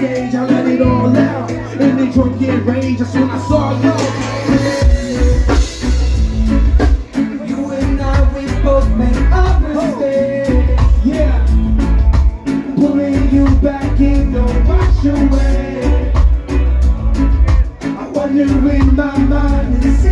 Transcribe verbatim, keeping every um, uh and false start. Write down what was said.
stage, I let it all out. In the drunken rage, that's when I saw you. You and I, we both made a mistake. Yeah, pulling you back in, don't wash away. I wonder in my mind, is